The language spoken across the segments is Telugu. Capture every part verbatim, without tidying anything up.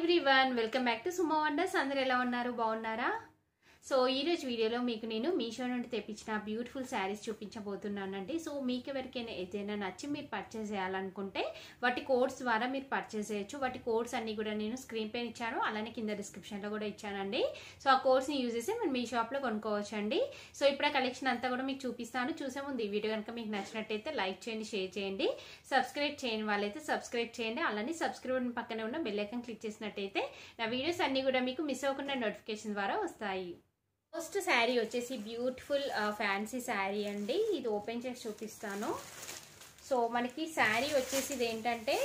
everyone, welcome back to Suma Wonders. Andaru ela unnaru baagunnara? So ఈ రోజు వీడియోలో మీకు నేను మీషో నుండి తెప్పించిన బ్యూటిఫుల్ శారీస్ చూపించబోతున్నానండి. సో మీకు ఎవరికైనా ఏదైనా నచ్చి మీరు పర్చేస్ చేయాలనుకుంటే వాటి కోడ్స్ ద్వారా మీరు పర్చేస్ చేయొచ్చు. వాటి కోడ్స్ అన్ని కూడా నేను స్క్రీన్ పైన ఇచ్చాను, అలానే కింద డిస్క్రిప్షన్లో కూడా ఇచ్చానండి. సో ఆ కోడ్స్ని యూజ్ చేసి మీరు మీ షాప్లో కొనుక్కోవచ్చండి. సో ఇప్పుడు ఆ కలెక్షన్ అంతా కూడా మీకు చూపిస్తాను. చూసే ముందు ఈ వీడియో కనుక మీకు నచ్చినట్టయితే లైక్ చేయండి, షేర్ చేయండి. సబ్స్క్రైబ్ చేయని వాళ్ళైతే సబ్స్క్రైబ్ చేయండి, అలానే సబ్స్క్రైబ్ పక్కనే ఉన్న బెల్ ఐకాన్ క్లిక్ చేసినట్టయితే నా వీడియోస్ అన్ని కూడా మీకు మిస్ అవ్వకుండా నోటిఫికేషన్ ద్వారా వస్తాయి. ఫస్ట్ శారీ వచ్చేసి బ్యూటిఫుల్ ఫ్యాన్సీ శారీ అండి. ఇది ఓపెన్ చేసి చూపిస్తాను. సో మనకి శారీ వచ్చేసి ఇది ఏంటంటే,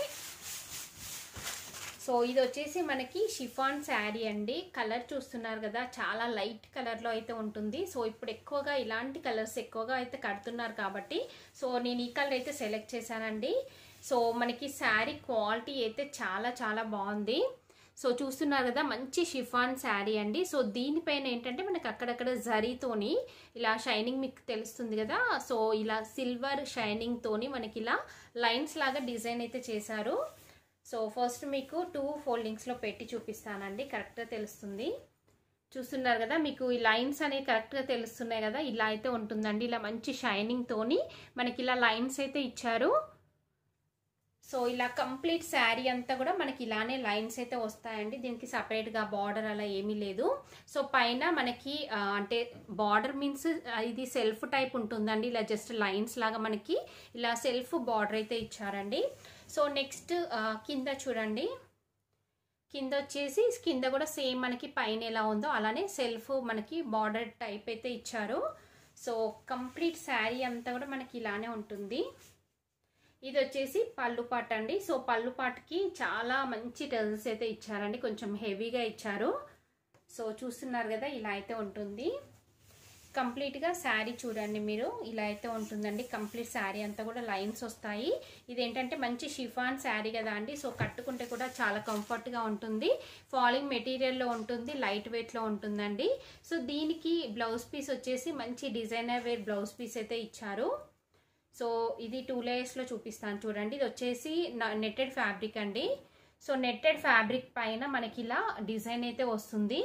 సో ఇది వచ్చేసి మనకి షిఫాన్ శారీ అండి. కలర్ చూస్తున్నారు కదా, చాలా లైట్ కలర్లో అయితే ఉంటుంది. సో ఇప్పుడు ఎక్కువగా ఇలాంటి కలర్స్ ఎక్కువగా అయితే కడుతున్నారు కాబట్టి సో నేను ఈ కలర్ అయితే సెలెక్ట్ చేశానండి. సో మనకి శారీ క్వాలిటీ అయితే చాలా చాలా బాగుంది. సో చూస్తున్నారు కదా, మంచి షిఫాన్ శారీ అండి. సో దీనిపైన ఏంటంటే మనకి అక్కడక్కడ జరీతోని ఇలా షైనింగ్ మీకు తెలుస్తుంది కదా, సో ఇలా సిల్వర్ షైనింగ్ తోని మనకి ఇలా లైన్స్ లాగా డిజైన్ అయితే చేశారు. సో ఫస్ట్ మీకు టూ ఫోల్డింగ్స్లో పెట్టి చూపిస్తానండి, కరెక్ట్గా తెలుస్తుంది. చూస్తున్నారు కదా, మీకు ఈ లైన్స్ అనేవి కరెక్ట్గా తెలుస్తున్నాయి కదా, ఇలా అయితే ఉంటుందండి. ఇలా మంచి షైనింగ్ తోని మనకి ఇలా లైన్స్ అయితే ఇచ్చారు. సో ఇలా కంప్లీట్ శారీ అంతా కూడా మనకి ఇలానే లైన్స్ అయితే వస్తాయండి. దీనికి సపరేట్గా బార్డర్ అలా ఏమీ లేదు. సో పైన మనకి అంటే బార్డర్ మీన్స్ ఇది సెల్ఫ్ టైప్ ఉంటుందండి. ఇలా జస్ట్ లైన్స్ లాగా మనకి ఇలా సెల్ఫ్ బార్డర్ అయితే ఇచ్చారండి. సో నెక్స్ట్ కింద చూడండి, కింద వచ్చేసి కింద కూడా సేమ్ మనకి పైన ఎలా ఉందో అలానే సెల్ఫ్ మనకి బార్డర్ టైప్ అయితే ఇచ్చారు. సో కంప్లీట్ శారీ అంతా కూడా మనకి ఇలానే ఉంటుంది. ఇది వచ్చేసి పళ్ళు పాట అండి. సో పళ్ళు పాటకి చాలా మంచి టెల్స్ అయితే ఇచ్చారండి, కొంచెం హెవీగా ఇచ్చారు. సో చూస్తున్నారు కదా, ఇలా అయితే ఉంటుంది. కంప్లీట్గా శారీ చూడండి మీరు, ఇలా అయితే ఉంటుందండి. కంప్లీట్ శారీ అంతా కూడా లైన్స్ వస్తాయి. ఇదేంటంటే మంచి షిఫాన్ శారీ కదా అండి. సో కట్టుకుంటే కూడా చాలా కంఫర్ట్గా ఉంటుంది. ఫాలింగ్ మెటీరియల్లో ఉంటుంది, లైట్ వెయిట్లో ఉంటుందండి. సో దీనికి బ్లౌజ్ పీస్ వచ్చేసి మంచి డిజైనర్ వేర్ బ్లౌజ్ పీస్ అయితే ఇచ్చారు. సో ఇది టూ లేయర్స్లో చూపిస్తాను చూడండి. ఇది వచ్చేసి నెట్టెడ్ ఫ్యాబ్రిక్ అండి. సో నెట్టెడ్ ఫ్యాబ్రిక్ పైన మనకి ఇలా డిజైన్ అయితే వస్తుంది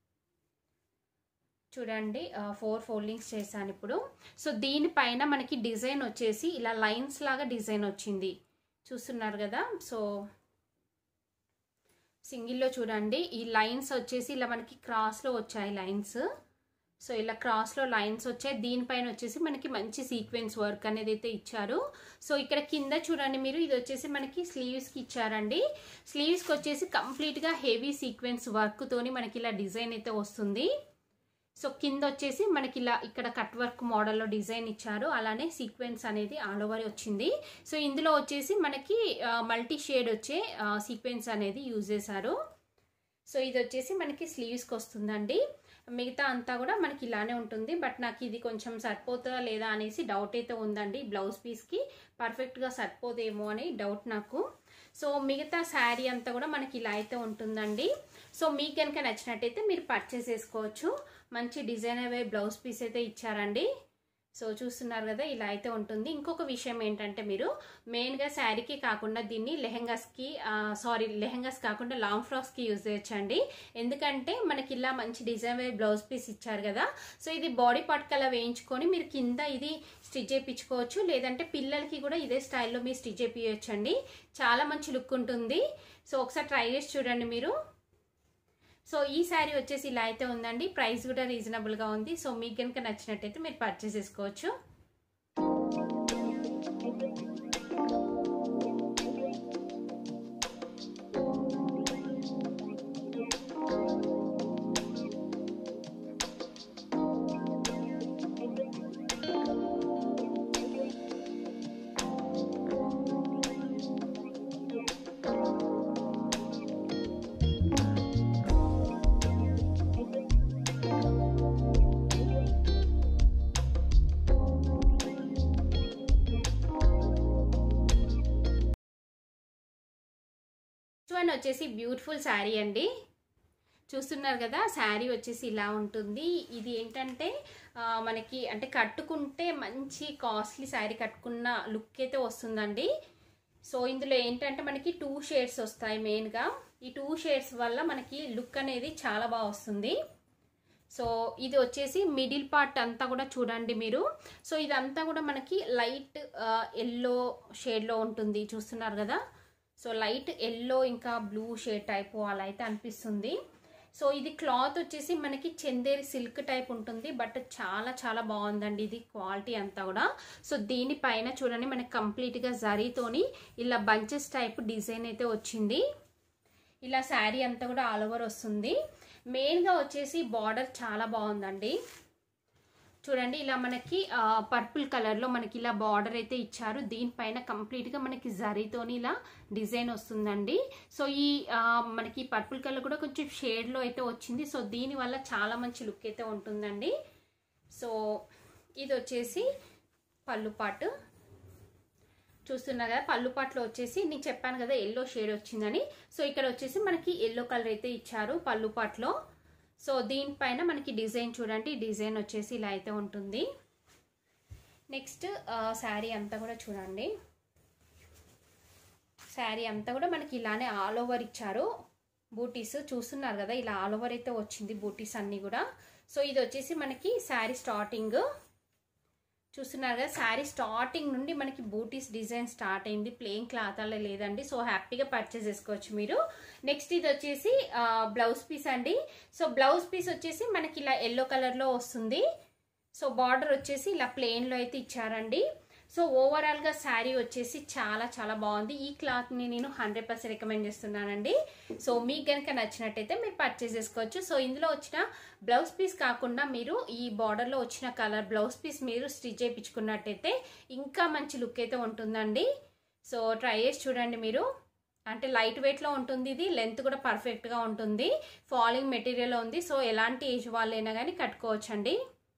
చూడండి. ఫోర్ ఫోల్డింగ్స్ చేశాను ఇప్పుడు. సో దీనిపైన మనకి డిజైన్ వచ్చేసి ఇలా లైన్స్ లాగా డిజైన్ వచ్చింది, చూస్తున్నారు కదా. సో సింగిల్లో చూడండి, ఈ లైన్స్ వచ్చేసి ఇలా మనకి క్రాస్లో వచ్చాయి లైన్స్. సో ఇలా క్రాస్లో లైన్స్ వచ్చాయి. దీనిపైన వచ్చేసి మనకి మంచి సీక్వెన్స్ వర్క్ అనేది అయితే ఇచ్చారు. సో ఇక్కడ కింద చూడండి మీరు, ఇది వచ్చేసి మనకి స్లీవ్స్కి ఇచ్చారండి. స్లీవ్స్కి వచ్చేసి కంప్లీట్గా హెవీ సీక్వెన్స్ వర్క్ తోని మనకి ఇలా డిజైన్ అయితే వస్తుంది. సో కింద వచ్చేసి మనకి ఇలా ఇక్కడ కట్ వర్క్ మోడల్లో డిజైన్ ఇచ్చారు, అలానే సీక్వెన్స్ అనేది ఆల్ ఓవర్ వచ్చింది. సో ఇందులో వచ్చేసి మనకి మల్టీ షేడ్ వచ్చే సీక్వెన్స్ అనేది యూజ్ చేశారు. సో ఇది వచ్చేసి మనకి స్లీవ్స్కి వస్తుందండి. మిగతా అంతా కూడా మనకి ఇలానే ఉంటుంది. బట్ నాకు ఇది కొంచెం సరిపోతుందా లేదా అనేసి డౌట్ అయితే ఉందండి. బ్లౌజ్ పీస్కి పర్ఫెక్ట్గా సరిపోదేమో అని డౌట్ నాకు. సో మిగతా శారీ అంతా కూడా మనకి ఇలా అయితే ఉంటుందండి. సో మీకు కనుక నచ్చినట్టయితే మీరు పర్చేస్ చేసుకోవచ్చు. మంచి డిజైనర్ వే బ్లౌజ్ పీస్ అయితే ఇచ్చారండి. సో చూస్తున్నారు కదా, ఇలా అయితే ఉంటుంది. ఇంకొక విషయం ఏంటంటే, మీరు మెయిన్గా శారీకి కాకుండా దీన్ని లెహెంగాస్కి సారీ లెహెంగాస్ కాకుండా లాంగ్ ఫ్రాక్స్కి యూజ్ చేయొచ్చండి. ఎందుకంటే మనకి ఇలా మంచి డిజైన్ వే బ్లౌజ్ పీస్ ఇచ్చారు కదా. సో ఇది బాడీ పార్ట్ కలా వేయించుకొని మీరు కింద ఇది స్టిచ్ చేయించుకోవచ్చు, లేదంటే పిల్లలకి కూడా ఇదే స్టైల్లో మీరు స్టిచ్ చేయించండి. చాలా మంచి లుక్ ఉంటుంది. సో ఒకసారి ట్రై చేసి చూడండి మీరు. సో ఈ శారీ వచ్చేసి ఇలా అయితే ఉందండి. ప్రైస్ కూడా రీజనబుల్గా ఉంది. సో మీకు కనుక నచ్చినట్టయితే మీరు పర్చేస్ చేసుకోవచ్చు. వన్ వచ్చేసి బ్యూటిఫుల్ శారీ అండి. చూస్తున్నారు కదా, శారీ వచ్చేసి ఇలా ఉంటుంది. ఇది ఏంటంటే మనకి అంటే కట్టుకుంటే మంచి కాస్ట్లీ శారీ కట్టుకున్న లుక్ అయితే వస్తుందండి. సో ఇందులో ఏంటంటే మనకి టూ షేడ్స్ వస్తాయి మెయిన్గా. ఈ టూ షేడ్స్ వల్ల మనకి లుక్ అనేది చాలా బాగా వస్తుంది. సో ఇది వచ్చేసి మిడిల్ పార్ట్ అంతా కూడా చూడండి మీరు. సో ఇదంతా కూడా మనకి లైట్ ఎల్లో షేడ్లో ఉంటుంది, చూస్తున్నారు కదా. సో లైట్ ఎల్లో ఇంకా బ్లూ షేడ్ టైప్ అలా అయితే అనిపిస్తుంది. సో ఇది క్లాత్ వచ్చేసి మనకి చందేరి సిల్క్ టైప్ ఉంటుంది, బట్ చాలా చాలా బాగుందండి ఇది క్వాలిటీ అంతా కూడా. సో దీనిపైన చూడండి మనకి కంప్లీట్గా జరీతోని ఇలా బంచెస్ టైప్ డిజైన్ అయితే వచ్చింది. ఇలా శారీ అంతా కూడా ఆల్ ఓవర్ వస్తుంది. మెయిన్గా వచ్చేసి బార్డర్ చాలా బాగుందండి. చూడండి ఇలా మనకి పర్పుల్ కలర్లో మనకి ఇలా బార్డర్ అయితే ఇచ్చారు. దీనిపైన కంప్లీట్గా మనకి జరీతోని ఇలా డిజైన్ వస్తుందండి. సో ఈ మనకి పర్పుల్ కలర్ కూడా కొంచెం షేడ్లో అయితే వచ్చింది. సో దీనివల్ల చాలా మంచి లుక్ అయితే ఉంటుందండి. సో ఇది వచ్చేసి పళ్ళు పాటు చూస్తున్నారు కదా. పళ్ళు పాటలో వచ్చేసి నేను చెప్పాను కదా ఎల్లో షేడ్ వచ్చిందని. సో ఇక్కడ వచ్చేసి మనకి ఎల్లో కలర్ అయితే ఇచ్చారు పళ్ళు పాటలో. సో దీనిపైన మనకి డిజైన్ చూడండి, డిజైన్ వచ్చేసి ఇలా అయితే ఉంటుంది. నెక్స్ట్ శారీ అంతా కూడా చూడండి. శారీ అంతా కూడా మనకి ఇలానే ఆల్ ఓవర్ ఇచ్చారు. బూటీస్ చూస్తున్నారు కదా, ఇలా ఆల్ ఓవర్ అయితే వచ్చింది బూటీస్ అన్నీ కూడా. సో ఇది వచ్చేసి మనకి శారీ స్టార్టింగ్ చూస్తున్నారు కదా. శారీ స్టార్టింగ్ నుండి మనకి బూటీస్ డిజైన్ స్టార్ట్ అయింది. ప్లెయిన్ క్లాత్ అలా లేదండి. సో హ్యాపీగా పర్చేస్ చేసుకోవచ్చు మీరు. నెక్స్ట్ ఇది వచ్చేసి బ్లౌజ్ పీస్ అండి. సో బ్లౌజ్ పీస్ వచ్చేసి మనకి ఇలా ఎల్లో కలర్లో వస్తుంది. సో బార్డర్ వచ్చేసి ఇలా ప్లెయిన్లో అయితే ఇచ్చారండి. సో ఓవరాల్గా శారీ వచ్చేసి చాలా చాలా బాగుంది. ఈ క్లాత్ని నేను హండ్రెడ్ పర్సెంట్ రికమెండ్ చేస్తున్నానండి. సో మీకు కనుక నచ్చినట్టయితే మీరు పర్చేస్ చేసుకోవచ్చు. సో ఇందులో వచ్చిన బ్లౌజ్ పీస్ కాకుండా మీరు ఈ బార్డర్లో వచ్చిన కలర్ బ్లౌజ్ పీస్ మీరు స్టిచ్ చేయించుకున్నట్టయితే ఇంకా మంచి లుక్ అయితే ఉంటుందండి. సో ట్రై చేసి చూడండి మీరు. అంటే లైట్ వెయిట్లో ఉంటుంది, ఇది లెంత్ కూడా పర్ఫెక్ట్గా ఉంటుంది, ఫాలింగ్ మెటీరియల్ ఉంది. సో ఎలాంటి ఏజ్ వాళ్ళైనా కానీ కట్టుకోవచ్చండి.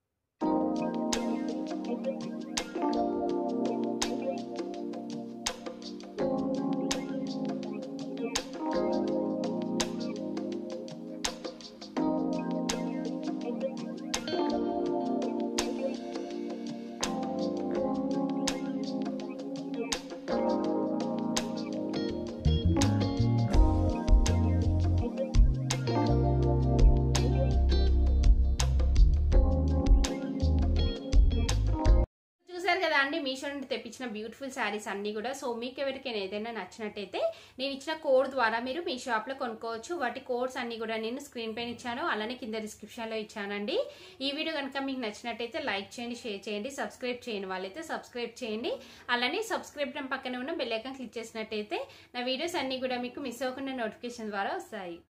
కదా అండి మీషో నుండి తెప్పించిన బ్యూటిఫుల్ శారీస్ అన్నీ కూడా. సో మీకు ఎవరికైనా ఏదైనా నచ్చినట్టయితే నేను ఇచ్చిన కోడ్ ద్వారా మీరు మీ షాప్లో కొనుక్కోవచ్చు. వాటి కోడ్స్ అన్నీ కూడా నేను స్క్రీన్ పైన ఇచ్చాను, అలానే కింద డిస్క్రిప్షన్లో ఇచ్చానండి. ఈ వీడియో కనుక మీకు నచ్చినట్టయితే లైక్ చేయండి, షేర్ చేయండి, సబ్స్క్రైబ్ చేయని వాళ్ళైతే సబ్స్క్రైబ్ చేయండి. అలానే సబ్స్క్రైబ్ పక్కన ఉన్న బెల్ ఐకాన్ క్లిక్ చేసినట్టయితే నా వీడియోస్ అన్నీ కూడా మీకు మిస్ అవ్వకుండా నోటిఫికేషన్ ద్వారా వస్తాయి.